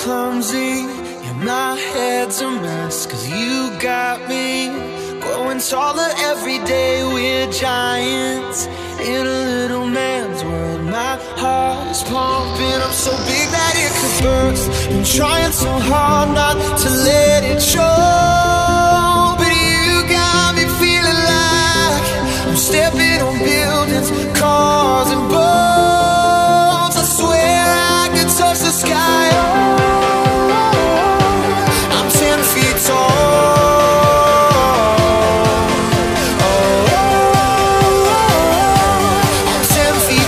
clumsy, yeah, my head's a mess. Cause you got me growing taller every day. We're giants in a little man's world. My heart is pumping up so big that it could burst. Been trying so hard not to let it show, but you got me feeling like I'm stepping on buildings, cars and boats. I swear I could touch the sky. Oh, I'm 10 feet tall. Oh, I'm 10 feet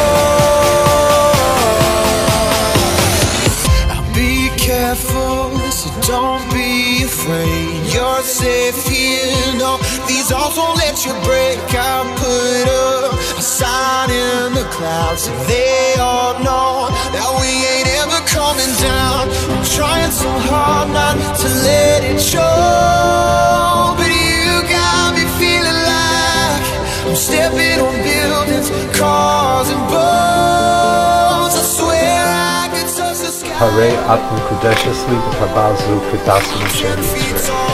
tall. I'll be careful, so don't be afraid. You're safe here, no, these arms won't let you break. I'll put up a sign in the clouds so they all know that we ain't ever coming down. I'm trying so hard not to let it show, but you got me feeling like I'm stepping on buildings, cars and boats. I swear I could touch the sky. Hooray, Atman Kudeshasli, the Pabazu, Kitasu, Sheri.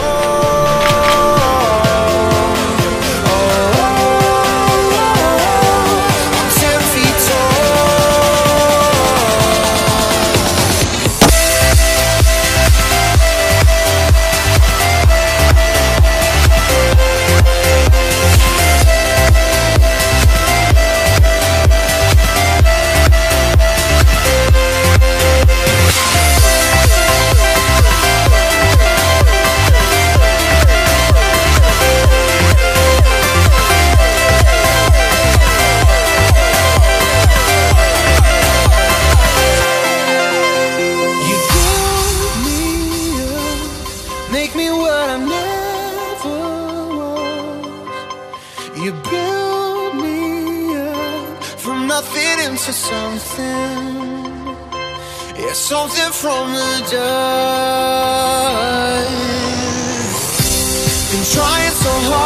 Make me what I never was. You build me up from nothing into something. Yeah, something from the dust. Been trying so hard